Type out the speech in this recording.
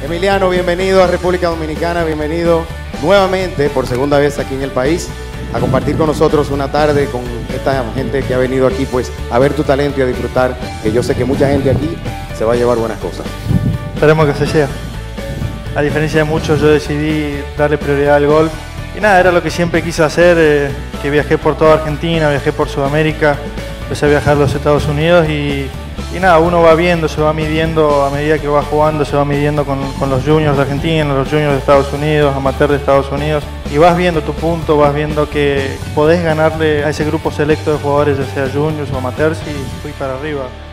Emiliano, bienvenido a República Dominicana, bienvenido nuevamente por segunda vez aquí en el país a compartir con nosotros una tarde con esta gente que ha venido aquí pues a ver tu talento y a disfrutar, que yo sé que mucha gente aquí se va a llevar buenas cosas. Esperemos que se sea. A diferencia de muchos, yo decidí darle prioridad al golf y nada, era lo que siempre quise hacer, que viajé por toda Argentina, viajé por Sudamérica, empecé a viajar a los Estados Unidos y nada, uno va viendo, se va midiendo a medida que va jugando, se va midiendo con los juniors de Argentina, los juniors de Estados Unidos, amateur de Estados Unidos, y vas viendo tu punto, vas viendo que podés ganarle a ese grupo selecto de jugadores, ya sea juniors o amateurs, y fui para arriba.